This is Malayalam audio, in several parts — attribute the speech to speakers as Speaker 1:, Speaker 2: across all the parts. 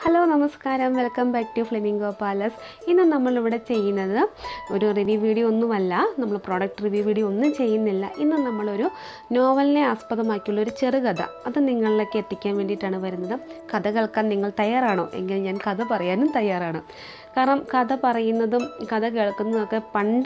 Speaker 1: ഹലോ നമസ്കാരം, welcome back to Flamingo Palace. ഇന്ന് നമ്മളിവിടെ ചെയ്യുന്നത് ഒരു റിവ്യൂ വീഡിയോ ഒന്നുമല്ല, നമ്മൾ പ്രോഡക്റ്റ് റിവ്യൂ വീഡിയോ ഒന്നും ചെയ്യുന്നില്ല. ഇന്ന് നമ്മളൊരു നോവലിനെ ആസ്പദമാക്കിയുള്ളൊരു ചെറുകഥ അത് നിങ്ങളിലേക്ക് എത്തിക്കാൻ വേണ്ടിയിട്ടാണ് വരുന്നത്. കഥ കേൾക്കാൻ നിങ്ങൾ തയ്യാറാണോ? എങ്കിൽ ഞാൻ കഥ പറയാനും തയ്യാറാണ്. കാരണം കഥ പറയുന്നതും കഥ കേൾക്കുന്നതൊക്കെ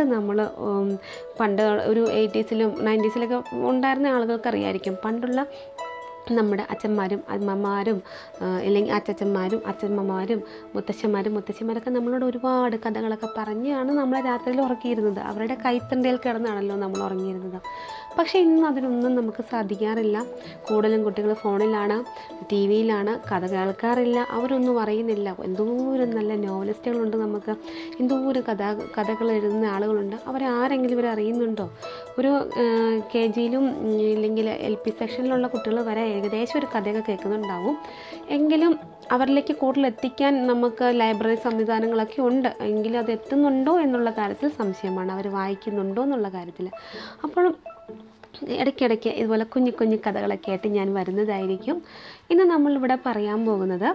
Speaker 1: പണ്ട് ഒരു 80s-ലും 90s-ലൊക്കെ ഉണ്ടായിരുന്ന ആളുകൾക്ക് അറിയായിരിക്കും. പണ്ടുള്ള നമ്മുടെ അച്ഛന്മാരും അമ്മമാരും അല്ലെങ്കിൽ അച്ചച്ചന്മാരും അച്ഛമ്മമാരും മുത്തശ്ശന്മാരൊക്കെ നമ്മളോട് ഒരുപാട് കഥകളൊക്കെ പറഞ്ഞാണ് നമ്മളെ രാത്രിയിൽ ഉറക്കിയിരുന്നത്. അവരുടെ കൈത്തണ്ടയിൽ കിടന്നാണല്ലോ നമ്മൾ ഉറങ്ങിയിരുന്നത്. പക്ഷേ ഇന്ന് അതിനൊന്നും നമുക്ക് സാധിക്കാറില്ല. കൂടുതലും കുട്ടികൾ ഫോണിലാണ്, ടി വിയിലാണ്, കഥ കേൾക്കാറില്ല. അവരൊന്നും അറിയുന്നില്ല. എന്തോരം നല്ല നോവലിസ്റ്റുകളുണ്ട്, നമുക്ക് എന്തോരം കഥകൾ എഴുതുന്ന ആളുകളുണ്ട്. അവരാരെങ്കിലും ഇവർ അറിയുന്നുണ്ടോ? ഒരു KG-യിലും ഇല്ലെങ്കിൽ LP സെക്ഷനിലുള്ള കുട്ടികൾ വരെ ഏകദേശം ഒരു കഥയൊക്കെ കേൾക്കുന്നുണ്ടാവും. എങ്കിലും അവരിലേക്ക് കൂടുതൽ എത്തിക്കാൻ നമുക്ക് ലൈബ്രറി സംവിധാനങ്ങളൊക്കെ ഉണ്ട്. എങ്കിലും അത് എത്തുന്നുണ്ടോ എന്നുള്ള കാര്യത്തിൽ സംശയമാണ്. അവർ വായിക്കുന്നുണ്ടോ എന്നുള്ള കാര്യത്തിൽ. അപ്പോൾ ഇടയ്ക്കിടയ്ക്ക് ഇതുപോലെ കുഞ്ഞു കഥകളൊക്കെ ആയിട്ട് ഞാൻ വരുന്നതായിരിക്കും. ഇന്ന് നമ്മളിവിടെ പറയാൻ പോകുന്നത്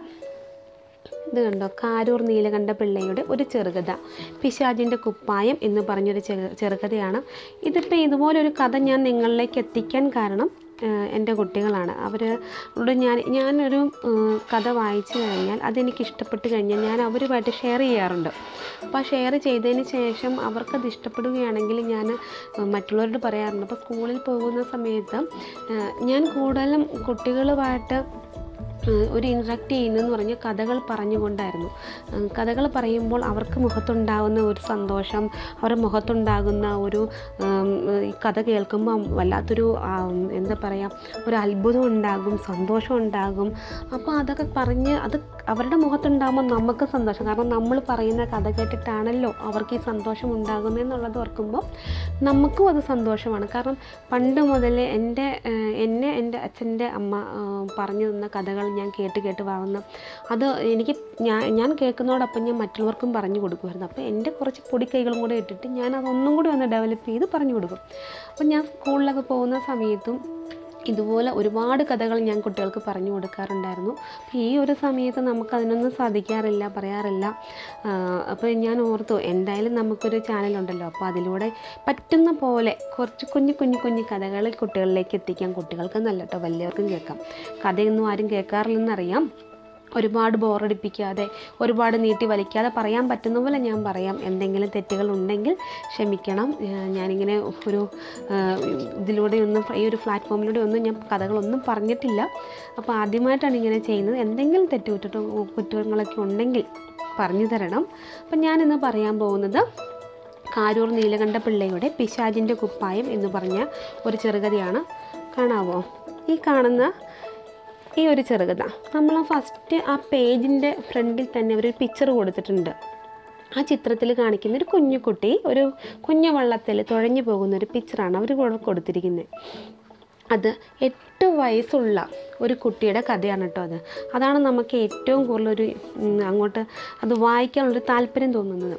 Speaker 1: ഇത് കണ്ടോ, കാരൂർ നീലകണ്ഠ പിള്ളയുടെ ഒരു ചെറുകഥ, പിശാചിൻ്റെ കുപ്പായം എന്ന് പറഞ്ഞൊരു ചെറുകഥയാണ്. ഇതിപ്പോൾ ഇതുപോലൊരു കഥ ഞാൻ നിങ്ങളിലേക്ക് എത്തിക്കാൻ കാരണം എൻ്റെ കുട്ടികളാണ്. അവരോട് ഞാനൊരു കഥ വായിച്ചു കഴിഞ്ഞാൽ അതെനിക്ക് ഇഷ്ടപ്പെട്ട് കഴിഞ്ഞാൽ ഞാൻ അവരുമായിട്ട് ഷെയർ ചെയ്യാറുണ്ട്. അപ്പോൾ ആ ഷെയർ ചെയ്തതിന് ശേഷം അവർക്കത് ഇഷ്ടപ്പെടുകയാണെങ്കിൽ ഞാൻ മറ്റുള്ളവരോട് പറയാറുണ്ട്. അപ്പോൾ സ്കൂളിൽ പോകുന്ന സമയത്ത് ഞാൻ കൂടുതലും കുട്ടികളുമായിട്ട് ഒരു ഇൻട്രാക്ട് ചെയ്യുന്നതെന്ന് പറഞ്ഞാൽ കഥകൾ പറഞ്ഞുകൊണ്ടായിരുന്നു. കഥകൾ പറയുമ്പോൾ അവർക്ക് മുഖത്തുണ്ടാകുന്ന ഒരു സന്തോഷം, അവരുടെ മുഖത്തുണ്ടാകുന്ന ഒരു ഈ കഥ കേൾക്കുമ്പോൾ വല്ലാത്തൊരു എന്താ പറയുക, ഒരു അത്ഭുതം ഉണ്ടാകും, സന്തോഷം ഉണ്ടാകും. അപ്പോൾ അതൊക്കെ പറഞ്ഞ് അത് അവരുടെ മുഖത്തുണ്ടാകുമ്പോൾ നമുക്ക് സന്തോഷം. കാരണം നമ്മൾ പറയുന്ന കഥ കേട്ടിട്ടാണല്ലോ അവർക്ക് ഈ സന്തോഷം ഉണ്ടാകുന്നതെന്നുള്ളത് ഓർക്കുമ്പോൾ നമുക്കും അത് സന്തോഷമാണ്. കാരണം പണ്ട് മുതലേ എൻ്റെ അച്ഛൻ്റെ അമ്മ പറഞ്ഞു തന്ന കഥകൾ ഞാൻ കേട്ട് വളർന്ന് അത് എനിക്ക് ഞാൻ കേൾക്കുന്നതോടൊപ്പം ഞാൻ മറ്റുള്ളവർക്കും പറഞ്ഞു കൊടുക്കുമായിരുന്നു. അപ്പോൾ എൻ്റെ കുറച്ച് പൊടിക്കൈകളും കൂടെ ഇട്ടിട്ട് ഞാൻ അതൊന്നും കൂടി ഒന്ന് ഡെവലപ്പ് ചെയ്ത് പറഞ്ഞു കൊടുക്കും. അപ്പോൾ ഞാൻ സ്കൂളിലൊക്കെ പോകുന്ന സമയത്തും ഇതുപോലെ ഒരുപാട് കഥകൾ ഞാൻ കുട്ടികൾക്ക് പറഞ്ഞു കൊടുക്കാറുണ്ടായിരുന്നു. അപ്പോൾ ഈ ഒരു സമയത്ത് നമുക്കതിനൊന്നും സാധിക്കാറില്ല, പറയാറില്ല. അപ്പോൾ ഞാൻ ഓർത്തു, എന്തായാലും നമുക്കൊരു ചാനലുണ്ടല്ലോ, അപ്പോൾ അതിലൂടെ പറ്റുന്ന പോലെ കുറച്ച് കുഞ്ഞു കഥകൾ കുട്ടികളിലേക്ക് എത്തിക്കാം. കുട്ടികൾക്ക് നല്ല കേട്ടോ, വലിയവർക്കും കേൾക്കാം. കഥയൊന്നും ആരും കേൾക്കാറില്ലെന്നറിയാം. ഒരുപാട് ബോറടിപ്പിക്കാതെ, ഒരുപാട് നീട്ടി വലിക്കാതെ പറയാൻ പറ്റുന്ന പോലെ ഞാൻ പറയാം. എന്തെങ്കിലും തെറ്റുകളുണ്ടെങ്കിൽ ക്ഷമിക്കണം. ഞാനിങ്ങനെ ഒരു ഇതിലൂടെയൊന്നും, ഈ ഒരു പ്ലാറ്റ്ഫോമിലൂടെ ഒന്നും ഞാൻ കഥകളൊന്നും പറഞ്ഞിട്ടില്ല. അപ്പോൾ ആദ്യമായിട്ടാണ് ഇങ്ങനെ ചെയ്യുന്നത്. എന്തെങ്കിലും കുറ്റങ്ങളൊക്കെ ഉണ്ടെങ്കിൽ പറഞ്ഞു തരണം. അപ്പം ഞാനിന്ന് പറയാൻ പോകുന്നത് കാരൂർ നീലകണ്ഠ പിള്ളയുടെ പിശാചിൻ്റെ കുപ്പായം എന്ന് പറഞ്ഞ ഒരു ചെറുകഥയാണ്. കാണാവോ? ഈ കാണുന്ന ഈ ഒരു ചെറുകഥ നമ്മൾ ഫസ്റ്റ് ആ പേജിൻ്റെ ഫ്രണ്ടിൽ തന്നെ ഒരു പിക്ചർ കൊടുത്തിട്ടുണ്ട്. ആ ചിത്രത്തിൽ കാണിക്കുന്ന ഒരു കുഞ്ഞുകുട്ടി ഒരു കുഞ്ഞു വള്ളത്തിൽ തുഴഞ്ഞു പോകുന്ന ഒരു പിക്ചറാണ് അവർ കൊടുത്തിരിക്കുന്നത്. അത് 8 വയസ്സുള്ള ഒരു കുട്ടിയുടെ കഥയാണ് കേട്ടോ. അതാണ് നമുക്ക് ഏറ്റവും കൂടുതലൊരു അങ്ങോട്ട് അത് വായിക്കാനുള്ളൊരു താല്പര്യം തോന്നുന്നത്.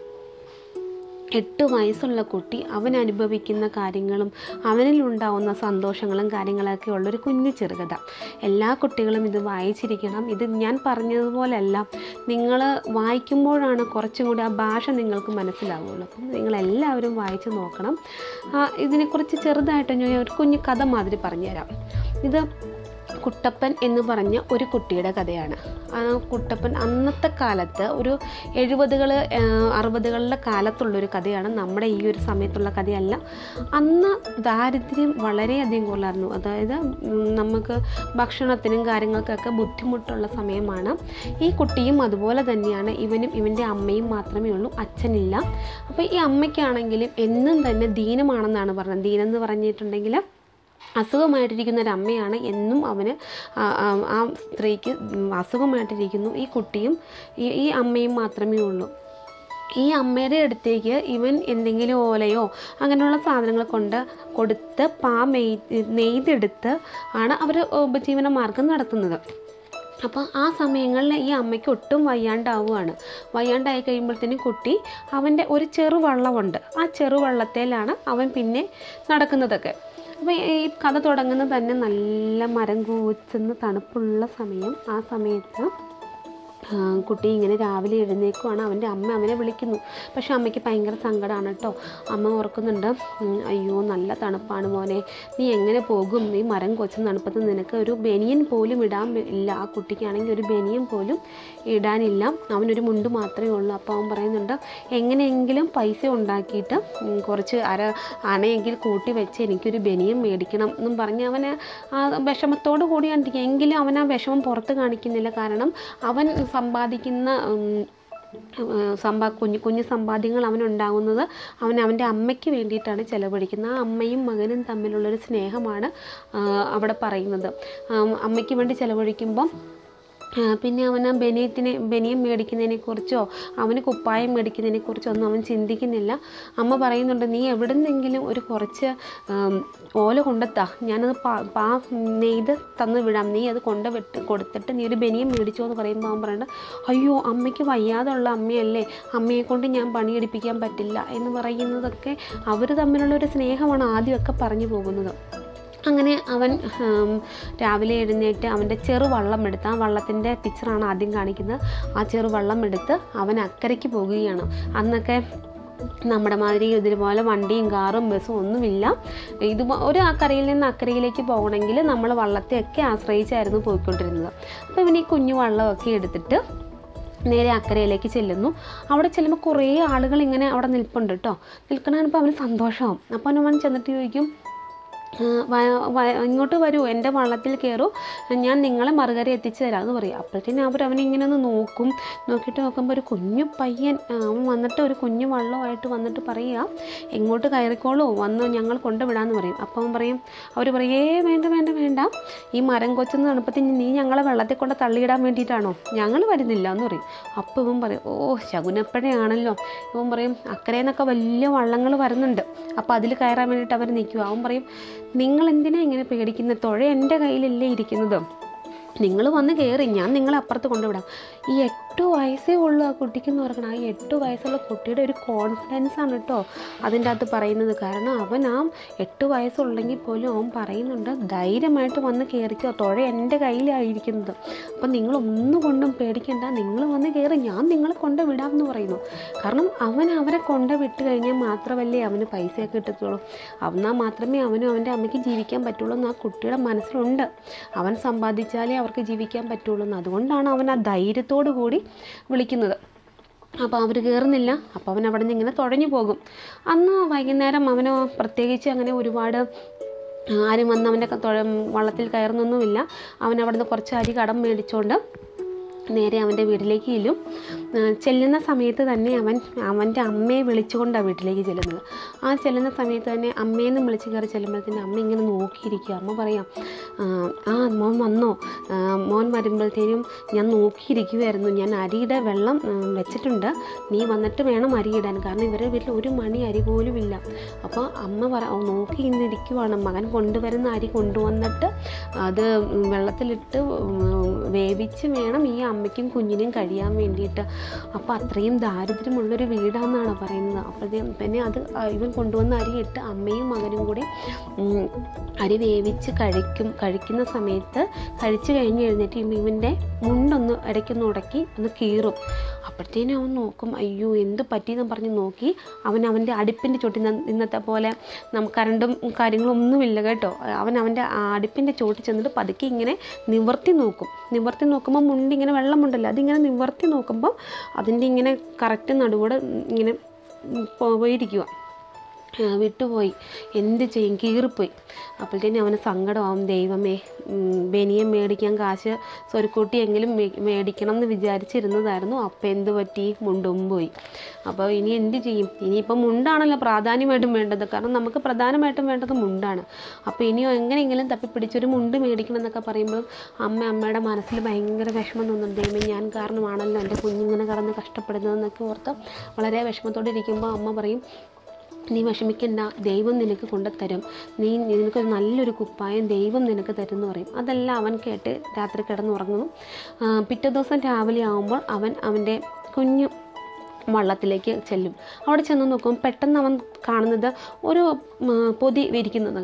Speaker 1: 8 വയസ്സുള്ള കുട്ടി അവൻ അനുഭവിക്കുന്ന കാര്യങ്ങളും അവനിലുണ്ടാവുന്ന സന്തോഷങ്ങളും കാര്യങ്ങളൊക്കെ ഉള്ളൊരു കുഞ്ഞു ചെറുകഥ. എല്ലാ കുട്ടികളും ഇത് വായിച്ചിരിക്കണം. ഇത് ഞാൻ പറഞ്ഞതുപോലെയല്ല, നിങ്ങൾ വായിക്കുമ്പോഴാണ് കുറച്ചും കൂടി ആ ഭാഷ നിങ്ങൾക്ക് മനസ്സിലാവുള്ളൂ. അപ്പം നിങ്ങളെല്ലാവരും വായിച്ച് നോക്കണം. ഇതിനെക്കുറിച്ച് ചെറുതായിട്ട് ഞാൻ ഒരു കുഞ്ഞു കഥ മാതിരി പറഞ്ഞുതരാം. ഇത് കുട്ടപ്പൻ എന്ന് പറഞ്ഞ ഒരു കുട്ടിയുടെ കഥയാണ്. ആ കുട്ടപ്പൻ അന്നത്തെ കാലത്ത് ഒരു 70-കൾ 60-കളുടെ കാലത്തുള്ളൊരു കഥയാണ്. നമ്മുടെ ഈ ഒരു സമയത്തുള്ള കഥയല്ല. അന്ന് ദാരിദ്ര്യം വളരെയധികം കൂടുതലായിരുന്നു. അതായത് നമുക്ക് ഭക്ഷണത്തിനും കാര്യങ്ങൾക്കൊക്കെ ബുദ്ധിമുട്ടുള്ള സമയമാണ്. ഈ കുട്ടിയും അതുപോലെ തന്നെയാണ്. ഇവനും ഇവൻ്റെ അമ്മയും മാത്രമേ ഉള്ളൂ, അച്ഛനില്ല. അപ്പോൾ ഈ അമ്മയ്ക്കാണെങ്കിലും എന്നും തന്നെ ദീനമാണെന്നാണ് പറഞ്ഞത്. ദീനം എന്ന് പറഞ്ഞിട്ടുണ്ടെങ്കിൽ അസുഖമായിട്ടിരിക്കുന്ന ഒരു അമ്മയാണ്. എന്നും ആ സ്ത്രീക്ക് അസുഖമായിട്ടിരിക്കുന്നു. ഈ കുട്ടിയും ഈ അമ്മയും മാത്രമേ ഉള്ളൂ. ഈ അമ്മയുടെ അടുത്തേക്ക് ഇവൻ എന്തെങ്കിലും ഓലയോ അങ്ങനെയുള്ള സാധനങ്ങൾ കൊടുത്ത് നെയ്തെടുത്ത് ആണ് അവർ ഉപജീവന മാർഗം നടത്തുന്നത്. അപ്പോൾ ആ സമയങ്ങളിൽ ഈ അമ്മയ്ക്ക് ഒട്ടും വയ്യാണ്ടായി കഴിയുമ്പോഴത്തേനും കുട്ടി അവൻ്റെ ഒരു ചെറുവള്ളമുണ്ട്. ആ ചെറുവള്ളത്തിലാണ് അവൻ പിന്നെ നടക്കുന്നതൊക്കെ. അപ്പോൾ ഈ കഥ തുടങ്ങുന്നത് തന്നെ നല്ല മരം കൂച്ചുന്ന തണുപ്പുള്ള സമയം. ആ സമയത്ത് കുട്ടി ഇങ്ങനെ രാവിലെ എഴുന്നേൽക്കുവാണ്. അവൻ്റെ അമ്മ അവനെ വിളിക്കുന്നു. പക്ഷെ അമ്മയ്ക്ക് ഭയങ്കര സങ്കടമാണ് കേട്ടോ. അമ്മ ഓർക്കുന്നുണ്ട്, അയ്യോ നല്ല തണുപ്പാണ് മോനെ, നീ എങ്ങനെ പോകും, നീ മരം കൊച്ച തണുപ്പത്ത് നിനക്ക് ഒരു ബനിയൻ പോലും ഇടാൻ ഇല്ല. ആ കുട്ടിക്കാണെങ്കിൽ ഒരു ബനിയൻ പോലും ഇടാനില്ല, അവനൊരു മുണ്ട് മാത്രമേ ഉള്ളൂ. അപ്പോൾ അവൻ പറയുന്നുണ്ട്, എങ്ങനെയെങ്കിലും പൈസ ഉണ്ടാക്കിയിട്ട് കുറച്ച് അണയെങ്കിൽ കൂട്ടി വെച്ച് എനിക്കൊരു ബനിയൻ മേടിക്കണം എന്നും പറഞ്ഞ് അവന് ആ വിഷമത്തോടു കൂടി കണ്ടിരിക്കുക. എങ്കിലും അവൻ ആ വിഷമം പുറത്ത് കാണിക്കുന്നില്ല. കാരണം അവൻ സമ്പാദിക്കുന്ന കുഞ്ഞു കുഞ്ഞു സമ്പാദ്യങ്ങൾ അവനുണ്ടാകുന്നത് അവൻ്റെ അമ്മയ്ക്ക് വേണ്ടിയിട്ടാണ് ചിലവഴിക്കുന്നത്. ആ അമ്മയും മകനും തമ്മിലുള്ളൊരു സ്നേഹമാണ് അവിടെ പറയുന്നത്. അമ്മയ്ക്ക് വേണ്ടി ചിലവഴിക്കുമ്പം പിന്നെ അവൻ ആ ബനിയൻ മേടിക്കുന്നതിനെക്കുറിച്ചോ അവന് കുപ്പായം മേടിക്കുന്നതിനെക്കുറിച്ചോ ഒന്നും അവൻ ചിന്തിക്കുന്നില്ല. അമ്മ പറയുന്നുണ്ട്, നീ എവിടെ നിന്നെങ്കിലും ഒരു കുറച്ച് ഓല കൊണ്ടെത്താ, ഞാനത് നെയ്ത് തന്നു വിടാം, നീ അത് കൊടുത്തിട്ട് നീ ഒരു ബനിയൻ മേടിച്ചോ എന്ന് പറയുമ്പോൾ അവൻ പറയുന്നത്, അയ്യോ അമ്മയ്ക്ക് വയ്യാതുള്ള അമ്മയല്ലേ, അമ്മയെക്കൊണ്ട് ഞാൻ പണിയെടുപ്പിക്കാൻ പറ്റില്ല എന്ന് പറയുന്നതൊക്കെ അവർ തമ്മിലുള്ളൊരു സ്നേഹമാണ് ആദ്യമൊക്കെ പറഞ്ഞു പോകുന്നത്. അങ്ങനെ അവൻ രാവിലെ എഴുന്നേറ്റ് അവൻ്റെ ചെറുവള്ളം എടുത്ത്, ആ വള്ളത്തിൻ്റെ പിക്ചറാണ് ആദ്യം കാണിക്കുന്നത്, ആ ചെറുവള്ളം എടുത്ത് അവൻ അക്കരയ്ക്ക് പോകുകയാണ്. അന്നൊക്കെ നമ്മുടെ മാതിരി ഇതുപോലെ വണ്ടിയും കാറും ബസ്സും ഒന്നുമില്ല. ഒരു കരയിൽ നിന്ന് അക്കരയിലേക്ക് പോകണമെങ്കിൽ നമ്മൾ വള്ളത്തെയൊക്കെ ആശ്രയിച്ചായിരുന്നു പോയിക്കൊണ്ടിരുന്നത്. അപ്പോൾ ഇവൻ ഈ കുഞ്ഞു വള്ളമൊക്കെ എടുത്തിട്ട് നേരെ അക്കരയിലേക്ക് ചെല്ലുന്നു. അവിടെ ചെല്ലുമ്പോൾ കുറേ ആളുകൾ ഇങ്ങനെ അവിടെ നിൽപ്പുണ്ട് കേട്ടോ. നിൽക്കണപ്പോൾ അവന് സന്തോഷമാവും. അപ്പോൾ അവൻ ചെന്നിട്ട് ചോദിക്കും, ഇങ്ങോട്ട് വരൂ, എൻ്റെ വള്ളത്തിൽ കയറൂ, ഞാൻ നിങ്ങളെ മറുകര എത്തിച്ചു തരാം എന്ന് പറയും. അപ്പോഴത്തേനും അവനിങ്ങനെ ഒന്ന് നോക്കിയിട്ട് നോക്കുമ്പോൾ ഒരു കുഞ്ഞു പയ്യൻ അവൻ വന്നിട്ട് ഒരു കുഞ്ഞു വള്ളമായിട്ട് വന്നിട്ട് പറയുക, എങ്ങോട്ട് കയറിക്കോളൂ, വന്ന് ഞങ്ങൾ കൊണ്ടുവിടാമെന്ന് പറയും. അപ്പോൾ അവൻ പറയും, അവർ പറയേ വേണ്ട വേണ്ട വേണ്ട, ഈ മരം കൊച്ചെന്ന് തണുപ്പത്തിന് നീ ഞങ്ങളെ വെള്ളത്തിൽ കൊണ്ട് തള്ളിയിടാൻ വേണ്ടിയിട്ടാണോ, ഞങ്ങൾ വരുന്നില്ല എന്ന് പറയും. അപ്പോൾ ഇവൻ പറയും, ഓ ശകുനപ്പഴയാണല്ലോ. ഇവൻ പറയും, അക്കരയെന്നൊക്കെ വലിയ വള്ളങ്ങൾ വരുന്നുണ്ട്, അപ്പോൾ അതിൽ കയറാൻ വേണ്ടിയിട്ട് അവർ നിൽക്കുക. അവൻ പറയും, നിങ്ങൾ എന്തിനാ ഇങ്ങനെ പേടിക്കുന്നത്, തുഴ എൻ്റെ കയ്യിലല്ലേ ഇരിക്കുന്നത്, നിങ്ങൾ വന്ന് കയറി, ഞാൻ നിങ്ങളെ അപ്പുറത്ത് കൊണ്ടുവിടാം. ഈ 8 വയസ്സേ ഉള്ളൂ ആ കുട്ടിക്കെന്ന് പറയണം. ആ 8 വയസ്സുള്ള കുട്ടിയുടെ ഒരു കോൺഫിഡൻസ് ആണ് കേട്ടോ അതിൻ്റെ അകത്ത് പറയുന്നത്. കാരണം അവൻ ആ 8 വയസ്സുള്ളെങ്കിൽ പോലും അവൻ പറയുന്നുണ്ട്, ധൈര്യമായിട്ട് വന്ന് കയറിക്കോ, തുഴ എൻ്റെ കയ്യിലായിരിക്കുന്നത്, അപ്പം നിങ്ങളൊന്നും കൊണ്ടും പേടിക്കണ്ട, നിങ്ങൾ വന്ന് കയറി, ഞാൻ നിങ്ങളെ കൊണ്ട് വിടാമെന്ന് പറയുന്നു. കാരണം അവൻ അവരെ കൊണ്ട് വിട്ട് കഴിഞ്ഞാൽ മാത്രമല്ലേ അവന് പൈസയൊക്കെ കിട്ടത്തുള്ളൂ, എന്നാൽ മാത്രമേ അവനും അവൻ്റെ അമ്മയ്ക്ക് ജീവിക്കാൻ പറ്റുള്ളൂ എന്ന് ആ കുട്ടിയുടെ മനസ്സിലുണ്ട്. അവൻ സമ്പാദിച്ചാലേ അവർക്ക് ജീവിക്കാൻ പറ്റുള്ളൂ എന്ന്. അതുകൊണ്ടാണ് അവൻ ആ ധൈര്യത്തോടു കൂടി വിളിക്കുന്നത്. അപ്പോൾ അവർ കയറുന്നില്ല. അപ്പോൾ അവൻ അവിടെ നിന്ന് ഇങ്ങനെ തുഴഞ്ഞു പോകും. അന്ന് വൈകുന്നേരം അവന് പ്രത്യേകിച്ച് അങ്ങനെ ഒരുപാട് ആരും വന്ന് അവൻ്റെ വള്ളത്തിൽ കയറുന്നൊന്നുമില്ല. അവൻ അവിടെ നിന്ന് കുറച്ച് അരി കടം മേടിച്ചുകൊണ്ട് നേരെ അവൻ്റെ വീട്ടിലേക്ക് ചെല്ലുന്ന സമയത്ത് തന്നെ അവൻ്റെ അമ്മയെ വിളിച്ചുകൊണ്ടാണ് വീട്ടിലേക്ക് ചെല്ലുന്നത്. ആ ചെല്ലുന്ന സമയത്ത് തന്നെ അമ്മയെന്ന് വിളിച്ച് കയറി ചെല്ലുമ്പോഴത്തേന് അമ്മ ഇങ്ങനെ നോക്കിയിരിക്കുക. അമ്മ പറയാം, മോൻ വന്നോ, മോൻ വരുമ്പോഴത്തേനും ഞാൻ നോക്കിയിരിക്കുമായിരുന്നു, ഞാൻ അരിയുടെ വെള്ളം വെച്ചിട്ടുണ്ട്, നീ വന്നിട്ട് വേണം അരിയിടാൻ, കാരണം ഇവരുടെ വീട്ടിൽ ഒരു മണി അരി പോലും ഇല്ല. അപ്പോൾ അമ്മ നോക്കി ഇന്നിരിക്കുവാണ്. മകൻ കൊണ്ടുവരുന്ന അരി കൊണ്ടുവന്നിട്ട് അത് വെള്ളത്തിലിട്ട് വേവിച്ച് വേണം ഈ അമ്മയ്ക്കും കുഞ്ഞിനും കഴിയാൻ വേണ്ടിയിട്ട്. അപ്പോൾ അത്രയും ദാരിദ്ര്യമുള്ളൊരു വീടാണെന്നാണ് പറയുന്നത്. അപ്പോഴത്തേക്കും പിന്നെ ഇവൻ കൊണ്ടുവന്ന അരിയിട്ട് അമ്മയും മകനും കൂടി അരി വേവിച്ച് കഴിക്കുന്ന സമയത്ത് കഴിച്ചു കഴിഞ്ഞ് എഴുന്നേറ്റ് ഇവൻ്റെ മുണ്ടൊന്ന് ഇടയ്ക്കൊന്ന് ഉടക്കി ഒന്ന് കീറും. അപ്പോഴത്തേനും അവൻ നോക്കും, അയ്യോ എന്ത് പറ്റിയെന്ന് പറഞ്ഞ് നോക്കി അവൻ്റെ അടുപ്പിൻ്റെ ചോട്ടിൽ, ഇന്നത്തെ പോലെ കറണ്ടും കാര്യങ്ങളും ഒന്നുമില്ല കേട്ടോ, അവൻ്റെ അടുപ്പിൻ്റെ ചോട്ടിൽ ചെന്നിട്ട് പതുക്കെ ഇങ്ങനെ നിവർത്തി നോക്കുമ്പോൾ മുണ്ടിങ്ങനെ വെള്ളമുണ്ടല്ലോ, അതിങ്ങനെ നിവർത്തി നോക്കുമ്പോൾ അതിൻ്റെ ഇങ്ങനെ കറക്റ്റ് നടുകൂടെ ഇങ്ങനെ പോയിരിക്കുക, വിട്ടുപോയി. എന്ത് ചെയ്യും, കീറിപ്പോയി. അപ്പോഴത്തേനും അവന് സങ്കടമാവും, ദൈവമേ ബനിയൻ മേടിക്കാൻ കാശ് സ്വരുക്കൂട്ടിയെങ്കിലും മേടിക്കണം എന്ന് വിചാരിച്ചിരുന്നതായിരുന്നു. അപ്പം എന്ത് പറ്റി, മുണ്ടും പോയി. അപ്പോൾ ഇനി എന്ത് ചെയ്യും, ഇനിയിപ്പോൾ മുണ്ടാണല്ലോ പ്രാധാന്യമായിട്ടും വേണ്ടത്, കാരണം നമുക്ക് പ്രധാനമായിട്ടും വേണ്ടത് മുണ്ടാണ്. അപ്പോൾ ഇനിയോ എങ്ങനെയെങ്കിലും തപ്പിപ്പിടിച്ചൊരു മുണ്ട് മേടിക്കണം എന്നൊക്കെ പറയുമ്പോൾ അമ്മയുടെ മനസ്സിൽ ഭയങ്കര വിഷമം തോന്നുന്നുണ്ട്. ദൈവമേ ഞാൻ കാരണമാണല്ലോ എൻ്റെ കുഞ്ഞിങ്ങനെ കടന്ന് കഷ്ടപ്പെടുന്നതെന്നൊക്കെ ഓർത്ത് വളരെ വിഷമത്തോടെ ഇരിക്കുമ്പോൾ അമ്മ പറയും, നീ വിഷമിക്കണ്ട, ദൈവം നിനക്ക് കൊണ്ടുതരും, നിനക്കൊരു നല്ലൊരു കുപ്പായം ദൈവം നിനക്ക് തരും എന്ന് പറയും. അതെല്ലാം അവൻ കേട്ട് രാത്രി കിടന്നുറങ്ങുന്നു. പിറ്റേ ദിവസം രാവിലെ ആകുമ്പോൾ അവൻ്റെ കുഞ്ഞു വള്ളത്തിലേക്ക് ചെല്ലും. അവിടെ ചെന്ന് നോക്കുമ്പോൾ പെട്ടെന്ന് അവൻ കാണുന്നത് ഒരു പൊതി വിരിക്കുന്നത് കാണാം.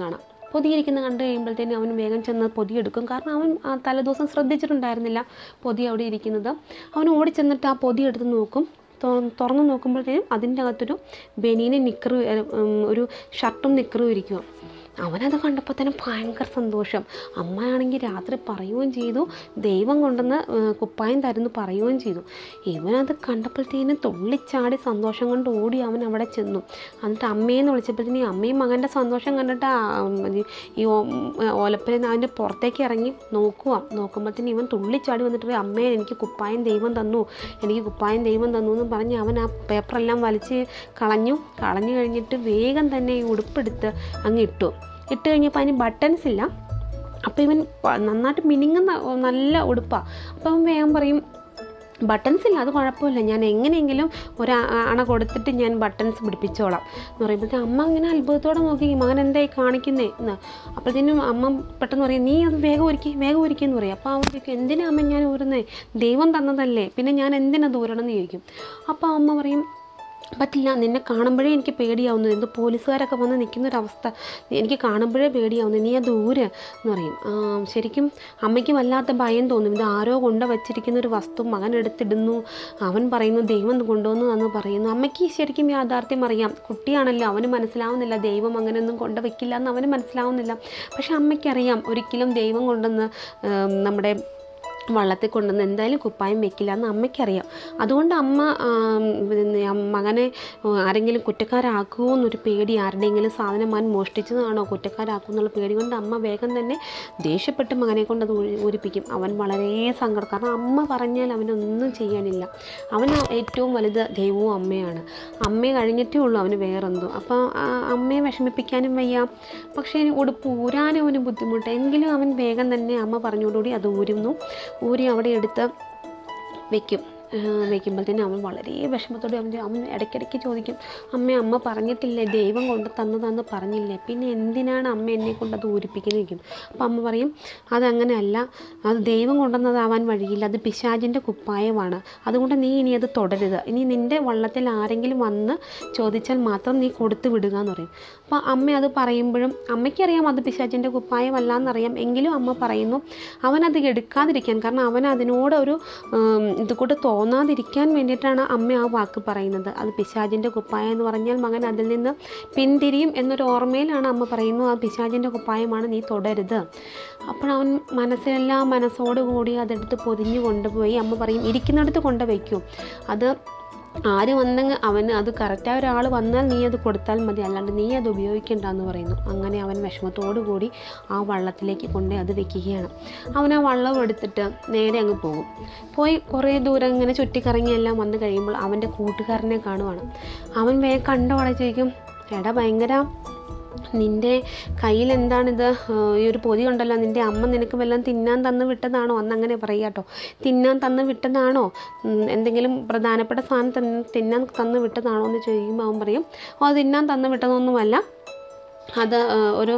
Speaker 1: പൊതിയിരിക്കുന്ന കണ്ടു കഴിയുമ്പോഴത്തേനും അവൻ വേഗം ചെന്ന് പൊതിയെടുക്കും. കാരണം അവൻ തലേദിവസം ശ്രദ്ധിച്ചിട്ടുണ്ടായിരുന്നില്ല പൊതി അവിടെ ഇരിക്കുന്നത്. അവൻ ഓടി ചെന്നിട്ട് ആ പൊതി എടുത്ത് നോക്കും. തുറന്ന് നോക്കുമ്പോഴത്തേനും അതിൻ്റെ അകത്തൊരു ബനിയനും നിക്കറും ഒരു ഷർട്ടും നിക്കറും ഇരിക്കുക. അവനത് കണ്ടപ്പോൾ തന്നെ ഭയങ്കര സന്തോഷം. അമ്മയാണെങ്കിൽ രാത്രി പറയുകയും ചെയ്തു, ദൈവം കൊണ്ടുവന്ന് കുപ്പായം തരുന്നു പറയുകയും ചെയ്തു. ഇവനത് കണ്ടപ്പോഴത്തേനും തുള്ളിച്ചാടി സന്തോഷം കൊണ്ട് ഓടി അവൻ അവിടെ ചെന്നു. എന്നിട്ട് അമ്മയെന്ന് വിളിച്ചപ്പോഴത്തേനും അമ്മയും മകൻ്റെ സന്തോഷം കണ്ടിട്ട് ഈ ഓലപ്പുരയിൽ നിന്ന് അതിൻ്റെ പുറത്തേക്ക് ഇറങ്ങി നോക്കുമ്പോഴത്തേനും ഇവൻ തുള്ളിച്ചാടി വന്നിട്ട് അമ്മയെ എനിക്ക് കുപ്പായം ദൈവം തന്നു, എനിക്ക് കുപ്പായം ദൈവം തന്നു എന്ന് പറഞ്ഞ് അവൻ ആ പേപ്പറെല്ലാം വലിച്ച് കളഞ്ഞു കഴിഞ്ഞിട്ട് വേഗം തന്നെ ഈ ഉടുപ്പെടുത്ത് അങ്ങ് ഇട്ട് കഴിഞ്ഞപ്പോൾ അതിന് ബട്ടൺസ് ഇല്ല. അപ്പോൾ ഇവൻ നന്നായിട്ട് മിനുങ്ങുന്ന നല്ല ഉടുപ്പാണ്. അപ്പോൾ അവൻ വേഗം പറയും ബട്ടൺസ് ഇല്ല, അത് കുഴപ്പമില്ല, ഞാൻ എങ്ങനെയെങ്കിലും അണ കൊടുത്തിട്ട് ഞാൻ ബട്ടൺസ് പിടിപ്പിച്ചോളാം എന്ന് പറയുമ്പോഴത്തേക്കും അമ്മ അങ്ങനെ അത്ഭുതത്തോടെ നോക്കി മകൻ എന്തായി കാണിക്കുന്നേ എന്ന്. അപ്പോഴത്തേനും അമ്മ പെട്ടെന്ന് പറയും നീ അത് വേഗം ഒരുക്കിയെന്ന് പറയും. അപ്പോൾ അവൻ ചോദിക്കും എന്തിനാ അമ്മ ഞാൻ ഊരുന്നേ, ദൈവം തന്നതല്ലേ, പിന്നെ ഞാൻ എന്തിനാ ദൂരണം എന്ന് ചോദിക്കും. അപ്പോൾ അമ്മ പറയും പറ്റില്ല, നിന്നെ കാണുമ്പോഴേ എനിക്ക് പേടിയാവുന്നത്, എന്ത് പോലീസുകാരൊക്കെ വന്ന് നിൽക്കുന്നൊരവസ്ഥ എനിക്ക് കാണുമ്പോഴേ പേടിയാവുന്നത്, നീ അത് ഊര് എന്ന് പറയും. ശരിക്കും അമ്മയ്ക്ക് വല്ലാത്ത ഭയം തോന്നും. ഇത് ആരോ കൊണ്ട് വച്ചിരിക്കുന്നൊരു വസ്തു മകൻ എടുത്തിടുന്നു, അവൻ പറയുന്നു ദൈവം കൊണ്ടുവന്നു എന്ന് പറയുന്നു. അമ്മയ്ക്ക് ശരിക്കും യാഥാർത്ഥ്യം അറിയാം, കുട്ടിയാണല്ലോ, അവന് മനസ്സിലാവുന്നില്ല ദൈവം അങ്ങനെയൊന്നും കൊണ്ടുവയ്ക്കില്ല എന്ന് അവന് മനസ്സിലാവുന്നില്ല. പക്ഷെ അമ്മയ്ക്കറിയാം ഒരിക്കലും ദൈവം കൊണ്ടുവന്ന് നമ്മുടെ വള്ളത്തിൽ കൊണ്ടുവന്ന് എന്തായാലും കുപ്പായം വെക്കില്ല എന്ന് അമ്മയ്ക്കറിയാം. അതുകൊണ്ട് അമ്മ മകനെ ആരെങ്കിലും കുറ്റക്കാരാക്കുമോ എന്നൊരു പേടി, ആരുടെയെങ്കിലും സാധനം മകൻ മോഷ്ടിച്ചതാണോ കുറ്റക്കാരാക്കുമെന്നുള്ള പേടി കൊണ്ട് അമ്മ വേഗം തന്നെ ദേഷ്യപ്പെട്ട് മകനെ കൊണ്ട് അത് ഊരിപ്പിക്കും. അവൻ വളരെ സങ്കടം, കാരണം അമ്മ പറഞ്ഞാൽ അവനൊന്നും ചെയ്യാനില്ല. അവൻ ഏറ്റവും വലുത് ദൈവവും അമ്മയാണ്. അമ്മയെ കഴിഞ്ഞിട്ടേ ഉള്ളൂ അവന് വേറെന്തോ. അപ്പോൾ അമ്മയെ വിഷമിപ്പിക്കാനും വയ്യ, പക്ഷേ ഉടുപ്പ് ഊരാനും അവന് ബുദ്ധിമുട്ട്. എങ്കിലും അവൻ വേഗം തന്നെ അമ്മ പറഞ്ഞോടുകൂടി അത് ഊരി അവിടെ എടുത്ത് വയ്ക്കുമ്പോഴത്തേനും അവൻ വളരെ വിഷമത്തോടെ അവൻ ഇടയ്ക്കിടയ്ക്ക് ചോദിക്കും അമ്മ പറഞ്ഞിട്ടില്ലേ ദൈവം കൊണ്ട് തന്നതാന്ന് പറഞ്ഞില്ലേ, പിന്നെ എന്തിനാണ് അമ്മ എന്നെ കൊണ്ട് അത് ഊരിപ്പിക്കുന്നത് ചോദിക്കും. അപ്പോൾ അമ്മ പറയും അതങ്ങനെയല്ല, അത് ദൈവം കൊണ്ടുവന്നതാവാൻ വഴിയില്ല, അത് പിശാചിൻ്റെ കുപ്പായമാണ്, അതുകൊണ്ട് നീ ഇനി അത് തുടരുത്, ഇനി നിൻ്റെ വള്ളത്തിൽ ആരെങ്കിലും വന്ന് ചോദിച്ചാൽ മാത്രം നീ കൊടുത്തു വിടുക എന്ന് പറയും. അപ്പോൾ അമ്മ അത് പറയുമ്പോഴും അമ്മയ്ക്കറിയാം അത് പിശാചിൻ്റെ കുപ്പായമല്ല എന്നറിയാം, എങ്കിലും അമ്മ പറയുന്നു അവനത് എടുക്കാതിരിക്കാൻ, കാരണം അവൻ അതിനോട് ഒരു ഇതുകൂട്ട് തോന്നാതിരിക്കാൻ വേണ്ടിയിട്ടാണ് അമ്മ ആ വാക്ക് പറയുന്നത്. അത് പിശാചിൻ്റെ കുപ്പായം എന്ന് പറഞ്ഞാൽ മകൻ അതിൽ നിന്ന് പിന്തിരിയും എന്നൊരു ഓർമ്മയിലാണ് അമ്മ പറയുന്നു ആ പിശാചിൻ്റെ കുപ്പായമാണ്, നീ തുടരുത്. അപ്പോഴവൻ മനസ്സോടുകൂടി അതെടുത്ത് പൊതിഞ്ഞു കൊണ്ടുപോയി അമ്മ പറയും ഇരിക്കുന്നിടത്ത് കൊണ്ട് വയ്ക്കും, അത് ആര് വന്നെങ്കിൽ അവന് അത് കറക്റ്റായ ഒരാൾ വന്നാൽ നീ അത് കൊടുത്താൽ മതി, അല്ലാണ്ട് നീ അത് ഉപയോഗിക്കണ്ടെന്ന് പറയുന്നു. അങ്ങനെ അവൻ വിഷമത്തോടു കൂടി ആ വള്ളത്തിലേക്ക് കൊണ്ട് അത് വെക്കുകയാണ്. അവൻ ആ വള്ളം എടുത്തിട്ട് നേരെ അങ്ങ് പോയി കുറേ ദൂരം ഇങ്ങനെ ചുറ്റിക്കറങ്ങിയെല്ലാം വന്നു കഴിയുമ്പോൾ അവൻ്റെ കൂട്ടുകാരനെ കാണുവാണ്. അവൻ വേഗം കണ്ടോടെ ചോദിക്കും എടാ ഭയങ്കര നിൻ്റെ കയ്യിൽ എന്താണിത്, ഈ ഒരു പൊതി ഉണ്ടല്ലോ, നിൻ്റെ അമ്മ നിനക്ക് വല്ലതും തിന്നാൻ തന്നു വിട്ടതാണോ, അന്നങ്ങനെ പറയുക കേട്ടോ, തിന്നാൻ തന്നു വിട്ടതാണോ, എന്തെങ്കിലും പ്രധാനപ്പെട്ട സാധനം തിന്നാൻ തന്നു വിട്ടതാണോ എന്ന് ചോദിക്കുമ്പോൾ അവൻ പറയും അത് തിന്നാൻ തന്നു വിട്ടതൊന്നുമല്ല, അത് ഒരു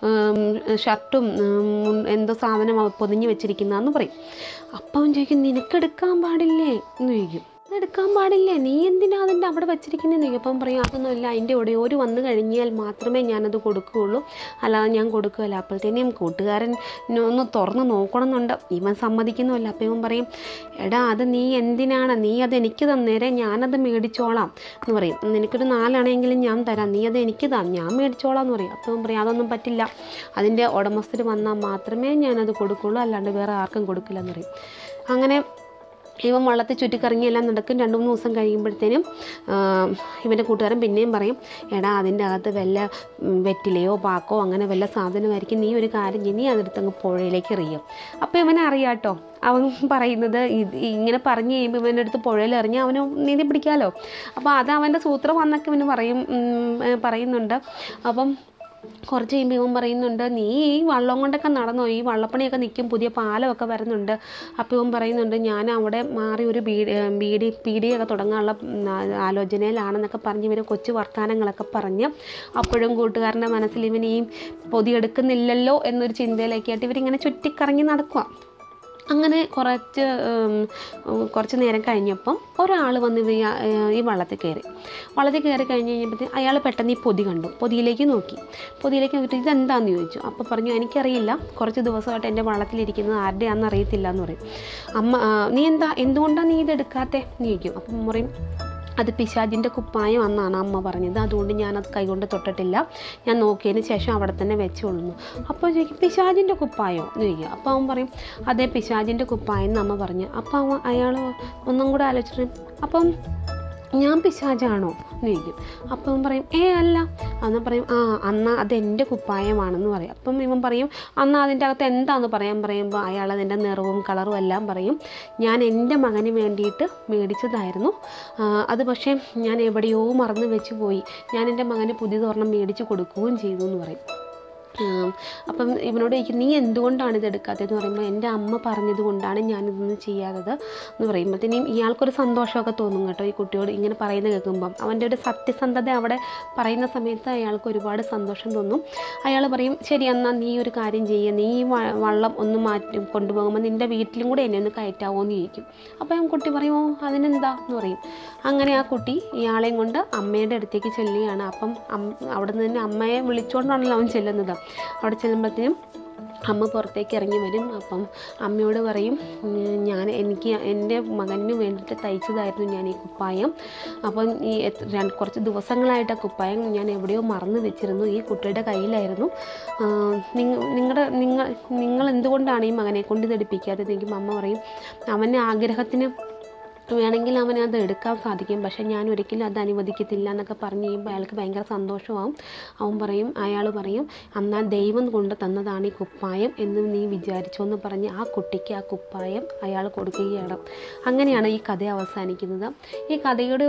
Speaker 1: ഷർട്ടും എന്തോ സാധനം പൊതിഞ്ഞ് വെച്ചിരിക്കുന്നതെന്ന് പറയും. അപ്പം അവൻ ചോദിക്കും നിനക്കെടുക്കാൻ പാടില്ലേ എന്ന് ചോദിക്കും. അതെടുക്കാൻ പാടില്ലേ, നീ എന്തിനാ അതിൻ്റെ അവിടെ വെച്ചിരിക്കുന്നതെന്ന് ചോദിക്കും. അപ്പം പറയും അതൊന്നുമില്ല, അതിൻ്റെ ഒടിയോര് വന്നു കഴിഞ്ഞാൽ മാത്രമേ ഞാനത് കൊടുക്കുകയുള്ളൂ, അല്ലാതെ ഞാൻ കൊടുക്കുകയില്ല. അപ്പോഴത്തേനും കൂട്ടുകാരൻ ഒന്ന് തുറന്ന് നോക്കണമെന്നുണ്ട്, ഇവൻ സമ്മതിക്കുന്നുമില്ല. അപ്പം ഇവൻ പറയും എടാ അത് നീ എന്തിനാണ്, നീ അത് എനിക്ക് തന്നേരെ ഞാനത് മേടിച്ചോളാം എന്ന് പറയും, നിനക്കൊരു 4 അണയെങ്കിലും ഞാൻ തരാം, നീ അത് എനിക്ക് ഞാൻ മേടിച്ചോളാം എന്ന് പറയും. അപ്പം ഇവൻ പറയും അതൊന്നും പറ്റില്ല, അതിൻ്റെ ഉടമസ്ഥർ വന്നാൽ മാത്രമേ ഞാനത് കൊടുക്കുകയുള്ളൂ, അല്ലാണ്ട് വേറെ ആർക്കും കൊടുക്കില്ല എന്ന് പറയും. അങ്ങനെ ഇവൻ വള്ളത്തിൽ ചുറ്റിക്കറങ്ങിയെല്ലാം നടക്കും. 2-3 ദിവസം കഴിയുമ്പോഴത്തേനും ഇവൻ്റെ കൂട്ടുകാരൻ പിന്നെയും പറയും എടാ അതിൻ്റെ അകത്ത് വല്ല വെറ്റിലയോ പാക്കോ അങ്ങനെ വല്ല സാധനമായിരിക്കും, നീ ഒരു കാര്യം ചെയ്യും, നീ അതെടുത്ത് അങ്ങ് പുഴയിലേക്ക് എറിയും. അപ്പോൾ ഇവനെ അറിയാം കേട്ടോ, അവൻ പറയുന്നത് ഇങ്ങനെ പറഞ്ഞു കഴിയുമ്പോൾ ഇവൻ്റെ അടുത്ത് പുഴയിൽ എറിഞ്ഞ് അവന് നീന്തി പിടിക്കാമല്ലോ. അപ്പോൾ അത് അവൻ്റെ സൂത്രം വന്നൊക്കെ ഇവന് പറയുന്നുണ്ട്. അപ്പം കുറച്ച് കഴിയുമ്പോൾ ഇവൻ പറയുന്നുണ്ട് നീ ഈ വള്ളം കൊണ്ടൊക്കെ നടന്നോ, ഈ വള്ളപ്പണിയൊക്കെ നിൽക്കും, പുതിയ പാലമൊക്കെ വരുന്നുണ്ട്. അപ്പോൾ ഇവൻ പറയുന്നുണ്ട് ഞാൻ അവിടെ മാറി ഒരു പീടിയൊക്കെ തുടങ്ങാനുള്ള ആലോചനയിലാണെന്നൊക്കെ പറഞ്ഞ് ഇവർ കൊച്ചു വർത്തമാനങ്ങളൊക്കെ പറഞ്ഞ് അപ്പോഴും കൂട്ടുകാരൻ്റെ മനസ്സിൽ ഇവൻ ഈ പൊതിയെടുക്കുന്നില്ലല്ലോ എന്നൊരു ചിന്തയിലേക്കായിട്ട് ഇവരിങ്ങനെ ചുറ്റിക്കറങ്ങി നടക്കുക. അങ്ങനെ കുറച്ച് നേരം കഴിഞ്ഞപ്പം ഒരാൾ വന്ന് ഈ വള്ളത്തിൽ കയറി കഴിഞ്ഞപ്പോഴത്തേക്കും അയാൾ പെട്ടെന്ന് ഈ പൊതി കണ്ടു. പൊതിയിലേക്ക് നോക്കിയിട്ട് ഇതെന്താണെന്ന് ചോദിച്ചു. അപ്പോൾ പറഞ്ഞു, എനിക്കറിയില്ല, കുറച്ച് ദിവസമായിട്ട് എൻ്റെ വള്ളത്തിലിരിക്കുന്നത് ആരുടെയാണെന്ന് അറിയത്തില്ല എന്ന് പറയും. നീ എന്തുകൊണ്ടാണ് നീ ഇതെടുക്കാത്തേ എന്ന് ചോദിക്കും. അപ്പം പറയും, അത് പിശാചിൻ്റെ കുപ്പായം എന്നാണ് അമ്മ പറഞ്ഞത്, അതുകൊണ്ട് ഞാനത് കൈകൊണ്ട് തൊട്ടിട്ടില്ല, ഞാൻ നോക്കിയതിന് ശേഷം അവിടെ തന്നെ വെച്ചോളുന്നു. അപ്പോൾ ചോദിക്കും, പിശാചിൻ്റെ കുപ്പായോ എന്ന് ചോദിക്കും. അപ്പോൾ അവൻ പറയും, അതെ, പിശാചിൻ്റെ കുപ്പായം എന്ന് അമ്മ പറഞ്ഞു. അപ്പോൾ അയാൾ ഒന്നും കൂടെ ആലോചിച്ചിട്ട്, അപ്പം ഞാൻ പിശാചാണോ എന്ന് ചോദിക്കും. അപ്പം പറയും, അല്ല. അന്ന് പറയും, അന്നാ അതെൻ്റെ കുപ്പായമാണെന്ന് പറയും. അപ്പം ഇവൻ പറയും, അന്നാ അതിൻ്റെ അകത്ത് എന്താണെന്ന് പറയുമ്പോൾ അയാൾ അതിൻ്റെ നിറവും കളറും എല്ലാം പറയും, ഞാൻ എൻ്റെ മകന് വേണ്ടിയിട്ട് മേടിച്ചതായിരുന്നു, അത് പക്ഷേ ഞാൻ എവിടെയോ മറന്നു വെച്ച് പോയി, ഞാൻ എൻ്റെ മകന് പുതിയതൊരെണ്ണം മേടിച്ച് കൊടുക്കുകയും ചെയ്തു എന്ന് പറയും. അപ്പം ഇവനോട് ചോദിക്കും, നീ എന്തുകൊണ്ടാണ് ഇത് എടുക്കാത്തതെന്ന് പറയുമ്പോൾ, എൻ്റെ അമ്മ പറഞ്ഞത് കൊണ്ടാണ് ഞാനിതൊന്നും ചെയ്യാത്തത് എന്ന് പറയുമ്പോഴത്തേനും ഇയാൾക്കൊരു സന്തോഷമൊക്കെ തോന്നും കേട്ടോ, ഈ കുട്ടിയോട് ഇങ്ങനെ പറയുന്നത് കേൾക്കുമ്പം. അവൻ്റെ ഒരു സത്യസന്ധത അവിടെ പറയുന്ന സമയത്ത് അയാൾക്ക് ഒരുപാട് സന്തോഷം തോന്നും. അയാൾ പറയും, ശരി, എന്നാൽ നീ ഒരു കാര്യം ചെയ്യുക, നീ ഈ വള്ളം ഒന്ന് മാറ്റി കൊണ്ടുപോകുമ്പോൾ നിൻ്റെ വീട്ടിലും കൂടെ എന്നെ ഒന്ന് കയറ്റാവോ എന്ന് ചോദിക്കും. അപ്പോൾ കുട്ടി പറയും, അതിനെന്താ എന്ന് പറയും. അങ്ങനെ ആ കുട്ടി ഇയാളെയും കൊണ്ട് അമ്മയുടെ അടുത്തേക്ക് ചെല്ലുകയാണ്. അപ്പം അവിടെ നിന്ന് തന്നെ അമ്മയെ വിളിച്ചുകൊണ്ടാണല്ലോ അവൻ ചെല്ലുന്നത്. അവിടെ ചെല്ലുമ്പോഴത്തേനും അമ്മ പുറത്തേക്ക് ഇറങ്ങി വരും. അപ്പം അമ്മയോട് പറയും, എനിക്ക് എൻ്റെ മകന് വേണ്ടിയിട്ട് തയ്ച്ചതായിരുന്നു ഞാൻ ഈ കുപ്പായം. അപ്പം ഈ കുറച്ച് ദിവസങ്ങളായിട്ട് ആ കുപ്പായം ഞാൻ എവിടെയോ മറന്നു വെച്ചിരുന്നു, ഈ കുട്ടിയുടെ കയ്യിലായിരുന്നു. നിങ്ങൾ എന്തുകൊണ്ടാണ് ഈ മകനെ കൊണ്ട് ഇതെടുപ്പിക്കാത്തത്? എനിക്ക് അമ്മ പറയും, അവൻ്റെ ആഗ്രഹത്തിന് വേണമെങ്കിൽ അവനത് എടുക്കാൻ സാധിക്കും, പക്ഷേ ഞാൻ ഒരിക്കലും അത് അനുവദിക്കത്തില്ല എന്നൊക്കെ പറഞ്ഞു കഴിയുമ്പോൾ അയാൾക്ക് ഭയങ്കര സന്തോഷമാവും. അയാൾ പറയും, എന്നാൽ ദൈവം കൊണ്ട് തന്നതാണ് ഈ കുപ്പായം എന്ന് നീ വിചാരിച്ചോ എന്ന് പറഞ്ഞ് ആ കുട്ടിക്ക് ആ കുപ്പായം അയാൾ കൊടുക്കുകയാണ്. അങ്ങനെയാണ് ഈ കഥ അവസാനിക്കുന്നത്. ഈ കഥയുടെ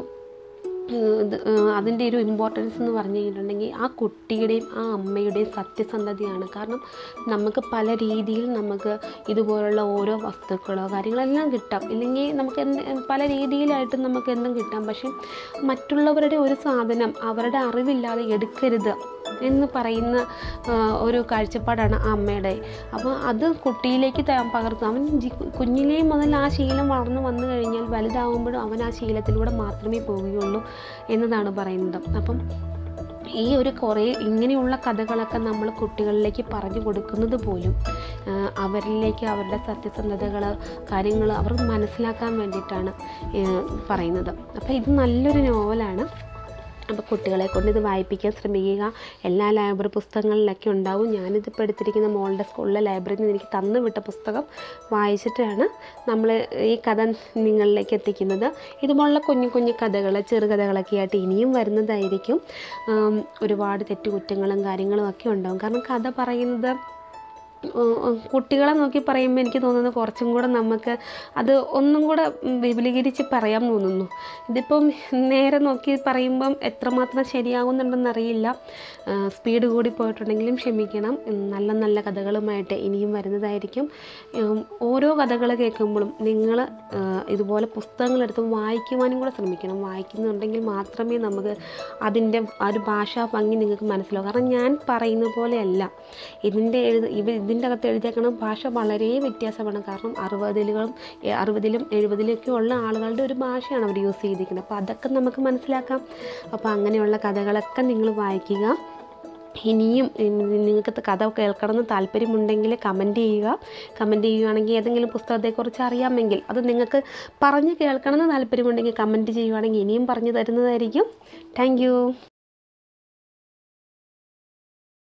Speaker 1: അതിൻ്റെ ഒരു ഇമ്പോർട്ടൻസ് എന്ന് പറഞ്ഞു കഴിഞ്ഞിട്ടുണ്ടെങ്കിൽ ആ കുട്ടിയുടെയും ആ അമ്മയുടെയും സത്യസന്ധതയാണ്. കാരണം നമുക്ക് പല രീതിയിൽ നമുക്ക് ഇതുപോലുള്ള ഓരോ വസ്തുക്കളോ കാര്യങ്ങളെല്ലാം കിട്ടാം, ഇല്ലെങ്കിൽ നമുക്ക് പല രീതിയിലായിട്ട് നമുക്ക് എന്തും കിട്ടാം. പക്ഷെ മറ്റുള്ളവരുടെ ഒരു സാധനം അവരുടെ അറിവില്ലാതെ എടുക്കരുത് എന്ന് പറയുന്ന ഒരു കാഴ്ചപ്പാടാണ് ആ അമ്മയുടെ. അപ്പോൾ അത് കുട്ടിയിലേക്ക് പകർത്തും. അവൻ കുഞ്ഞിലേ മുതൽ ആ ശീലം വളർന്നു വന്നു കഴിഞ്ഞാൽ വലുതാകുമ്പോഴും അവൻ ആ ശീലത്തിലൂടെ മാത്രമേ പോവുകയുള്ളൂ എന്നതാണ് പറയുന്നത്. അപ്പം ഈ ഇങ്ങനെയുള്ള കഥകളൊക്കെ നമ്മൾ കുട്ടികളിലേക്ക് പറഞ്ഞു കൊടുക്കുന്നത് പോലും അവരിലേക്ക് അവരുടെ സത്യസന്ധതകൾ കാര്യങ്ങൾ അവർ മനസ്സിലാക്കാൻ വേണ്ടിയിട്ടാണ് പറയുന്നത്. അപ്പോൾ ഇത് നല്ലൊരു നോവലാണ്. അപ്പോൾ കുട്ടികളെ കൊണ്ട് ഇത് വായിപ്പിക്കാൻ ശ്രമിക്കുക. എല്ലാ ലൈബ്രറി പുസ്തകങ്ങളിലൊക്കെ ഉണ്ടാവും. ഞാനിതിപ്പോൾ എടുത്തിരിക്കുന്ന മോളുടെ സ്കൂളിലെ ലൈബ്രറിയിൽ നിന്ന് എനിക്ക് തന്നു വിട്ട പുസ്തകം വായിച്ചിട്ടാണ് നമ്മൾ ഈ കഥ നിങ്ങളിലേക്ക് എത്തിക്കുന്നത്. ഇതുപോലുള്ള കുഞ്ഞു കുഞ്ഞു കഥകൾ, ചെറുകഥകളൊക്കെ ആയിട്ട് ഇനിയും വരുന്നതായിരിക്കും. ഒരുപാട് തെറ്റുകുറ്റങ്ങളും കാര്യങ്ങളും ഒക്കെ ഉണ്ടാകും. കാരണം കഥ പറയുന്നത് കുട്ടികളെ നോക്കി പറയുമ്പോൾ എനിക്ക് തോന്നുന്നത് കുറച്ചും കൂടെ നമുക്ക് അത് ഒന്നും കൂടെ വിപുലീകരിച്ച് പറയാൻ തോന്നുന്നു. ഇതിപ്പം നേരെ നോക്കി പറയുമ്പം എത്രമാത്രം ശരിയാകുന്നുണ്ടെന്നറിയില്ല. സ്പീഡ് കൂടി പോയിട്ടുണ്ടെങ്കിലും ക്ഷമിക്കണം. നല്ല നല്ല കഥകളുമായിട്ട് ഇനിയും വരുന്നതായിരിക്കും. ഓരോ കഥകൾ കേൾക്കുമ്പോഴും നിങ്ങൾ ഇതുപോലെ പുസ്തകങ്ങളെടുത്ത് വായിക്കുവാനും കൂടെ ശ്രമിക്കണം. വായിക്കുന്നുണ്ടെങ്കിൽ മാത്രമേ നമുക്ക് അതിൻ്റെ ആ ഒരു ഭാഷാ ഭംഗി നിങ്ങൾക്ക് മനസ്സിലാവും. കാരണം ഞാൻ പറയുന്ന പോലെയല്ല ഇതിൻ്റെ അകത്ത് എഴുതിയേക്കുന്ന ഭാഷ വളരെ വ്യത്യാസമാണ്. കാരണം 60-ലും 70-ലും ഉള്ള ആളുകളുടെ ഒരു ഭാഷയാണ് അവർ യൂസ് ചെയ്തിരിക്കുന്നത്. അപ്പോൾ അതൊക്കെ നമുക്ക് മനസ്സിലാക്കാം. അപ്പോൾ അങ്ങനെയുള്ള കഥകളൊക്കെ നിങ്ങൾ വായിക്കുക. ഇനിയും നിങ്ങൾക്ക് കഥ കേൾക്കണമെന്ന് താല്പര്യമുണ്ടെങ്കിൽ കമൻറ്റ് ചെയ്യുകയാണെങ്കിൽ ഏതെങ്കിലും പുസ്തകത്തെക്കുറിച്ച് അറിയാമെങ്കിൽ അത് നിങ്ങൾക്ക് പറഞ്ഞ് കേൾക്കണമെന്ന് താല്പര്യമുണ്ടെങ്കിൽ കമൻറ്റ് ചെയ്യുകയാണെങ്കിൽ ഇനിയും പറഞ്ഞു തരുന്നതായിരിക്കും. Thank U.